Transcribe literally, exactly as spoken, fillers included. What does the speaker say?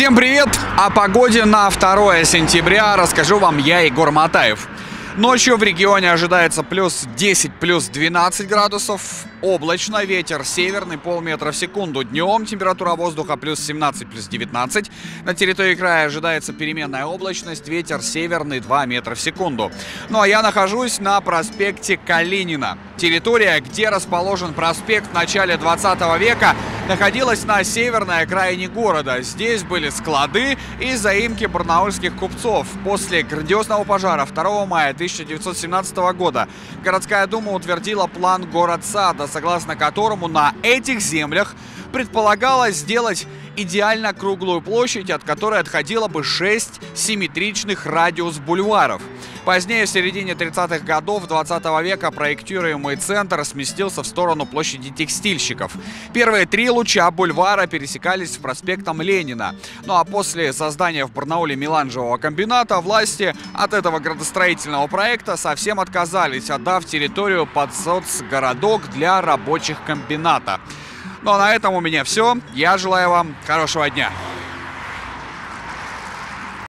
Всем привет! О погоде на второе сентября расскажу вам я, Егор Матаев. Ночью в регионе ожидается плюс десять, плюс двенадцать градусов. Облачно, ветер северный, полметра в секунду. Днем температура воздуха плюс семнадцать, плюс девятнадцать. На территории края ожидается переменная облачность, ветер северный два метра в секунду. Ну а я нахожусь на проспекте Калинина. Территория, где расположен проспект в начале двадцатого века, находилась на северной окраине города. Здесь были склады и заимки барнаульских купцов. После грандиозного пожара второго мая тысяча девятьсот семнадцатого года городская дума утвердила план город-сада, согласно которому на этих землях предполагалось сделать идеально круглую площадь, от которой отходило бы шесть симметричных радиус-бульваров. Позднее, в середине тридцатых годов двадцатого века, проектируемый центр сместился в сторону площади текстильщиков. Первые три луча бульвара пересекались с проспектом Ленина. Ну а после создания в Барнауле меланжевого комбината власти от этого градостроительного проекта совсем отказались, отдав территорию под соцгородок для рабочих комбината. Ну а на этом у меня все. Я желаю вам хорошего дня.